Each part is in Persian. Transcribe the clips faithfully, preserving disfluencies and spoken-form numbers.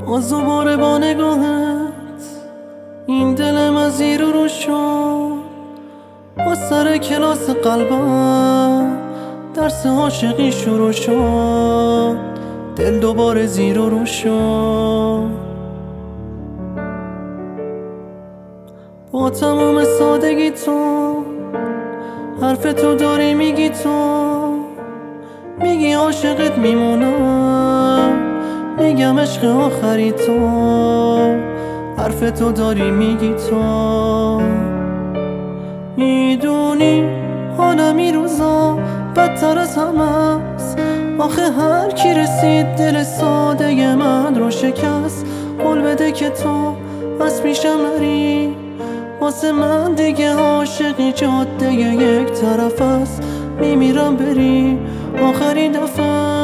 باز دوباره با نگاهت این دلم از زیر و رو شد. با سر کلاس قلبم درس عاشقی شروع شد. دل دوباره زیر و رو شد. با تمام سادگی تو حرف تو داری میگی، تو میگی عاشقت میمونم، میگم عشق آخری تو. حرف تو داری میگی، تو میدونی حالم این روزا بدتر از همه است. آخه هر کی رسید دل ساده من رو شکست. قول بده که تو از پیشم نری، واسه من دیگه عاشقی جاده یک طرف است. میمیرم بری آخرین دفعه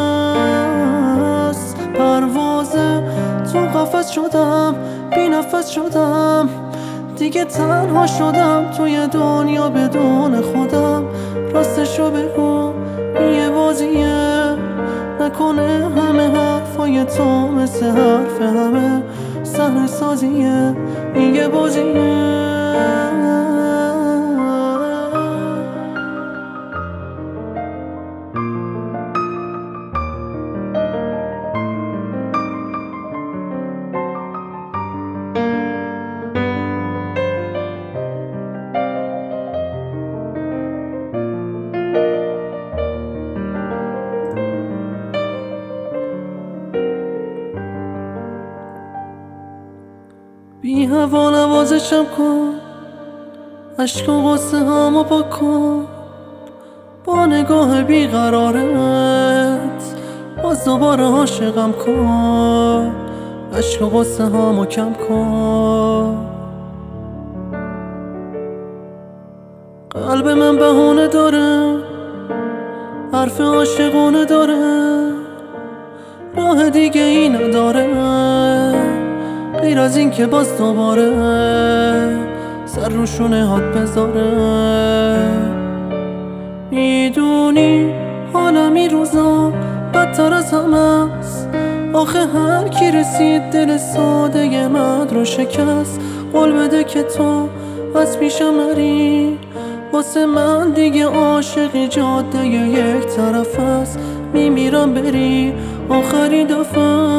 است. پروازه تو قفس شدم، بی نفس شدم، دیگه تنها شدم توی دنیا بدون خودم. راستشو بگو این یه بازیه، نکنه همه حرفای تو مثل حرف همه صحنه سازیه. این یه بازیه. بی هوا نوازشم کن، عشق و غصه همو پاک کن. با نگاه بیقرارت باز دوباره عاشقم کن. عشق و غصه همو کم کن. قلب من بهونه داره، حرف عاشقونه داره، راه دیگه ای نداره غیر از این که باز دوباره سر روشونه هات بذاره. میدونی حالم این روزا بدتر از همه است. آخه هر کی رسید دل ساده من رو شکست. قول بده که تو از پیشم نری، واسه من دیگه عاشقی جاده یک طرف است. میمیرم بری آخرین دفعه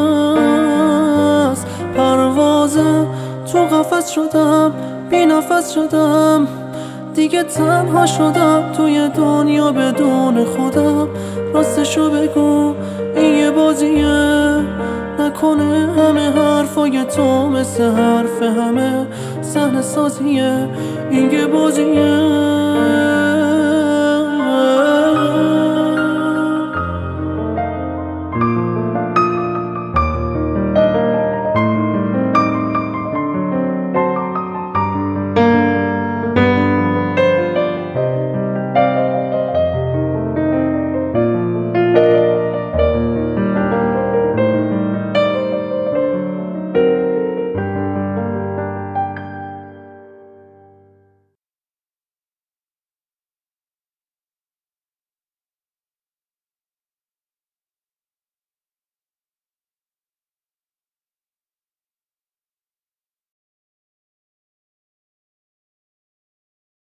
است. پروازه تو قفس شدم، بی نفس شدم، دیگه تنها شدم توی دنیا بدون خودم. راستشو بگو این یه بازیه، نکنه همه حرفای تو مثل حرف همه صحنه سازیه. این یه بازیه.